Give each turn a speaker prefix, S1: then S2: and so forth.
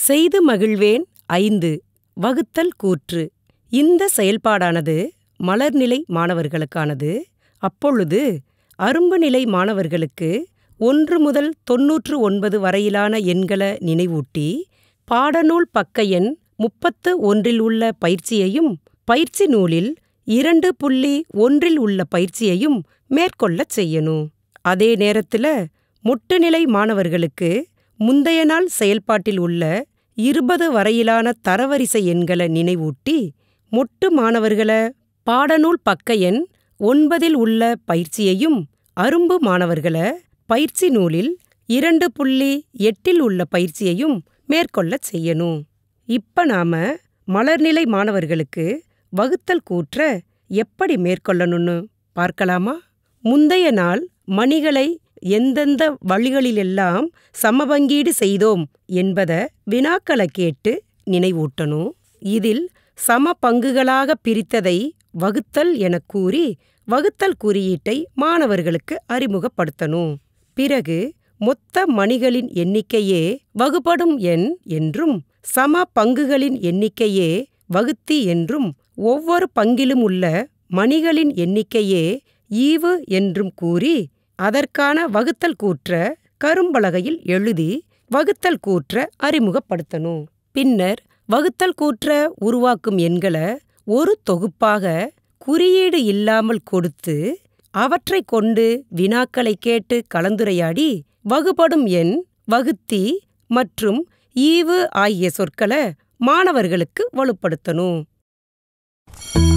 S1: செய்து மகிழ்வேன் 5 வகுத்தல் கூற்று. இந்த செயல்பாடானது மலர்நிலை மாணவர்களுக்கானது. அப்பொழுது அரும்புநிலை மாணவர்களுக்கு 1 முதல் 99 வரையிலான எண்களை நினைவூட்டி, பாடநூல் பக்க எண் 31 உள்ள பயிற்சியையும், பயிற்சி நூலில் 2.1 உள்ள பயிற்சியையும் மேற்கொள்ளச் செய்யணும். அதே நேரத்தில் மொட்டுநிலை மாணவர்களுக்கு முந்தைய நாள் செயல்பாட்டில் உள்ள 20 வரையிலான தரவரிசை எண்களை நினைவூட்டி, மொட்டு மாணவர்களை பாடநூல் பக்க எண் 9 உள்ள பயிற்சியையும், அரும்பு மாணவர்களை பயிற்சி நூலில் 2.8 உள்ள பயிற்சியையும் மேற்கொள்ளச் செய்யணும். இப்ப நாம மலர்நிலை மாணவர்களுக்கு வகுத்தல் கூற்ற எப்படி மேற்கொள்ளணும்னு பார்க்கலாமா? முந்தைய நாள் மணிகளை எந்தெந்த வழிகளிலெல்லாம் சமபங்கீடு செய்தோம் என்பதை வினாக்களை கேட்டு நினைவூட்டணும். இதில் சம பங்குகளாக பிரித்ததை வகுத்தல் எனக் கூறி வகுத்தல் குறியீட்டை மாணவர்களுக்கு அறிமுகப்படுத்தணும். பிறகு மொத்த மணிகளின் எண்ணிக்கையே வகுபடும் எண் என்றும், சம பங்குகளின் எண்ணிக்கையே வகுத்தி என்றும், ஒவ்வொரு பங்கிலும் உள்ள மணிகளின் எண்ணிக்கையே ஈவு என்றும் கூறி, அதற்கான வகுத்தல் கூற்ற கரும்பலகையில் எழுதி வகுத்தல் கூற்ற அறிமுகப்படுத்தணும். பின்னர் வகுத்தல் கூற்ற உருவாக்கும் எண்களை ஒரு தொகுப்பாக குறியீடு இல்லாமல் கொடுத்து, அவற்றை கொண்டு வினாக்களை கேட்டு கலந்துரையாடி, வகுபடும் எண், வகுத்தி மற்றும் ஈவு ஆகிய சொற்களை மாணவர்களுக்கு வலுப்படுத்தணும்.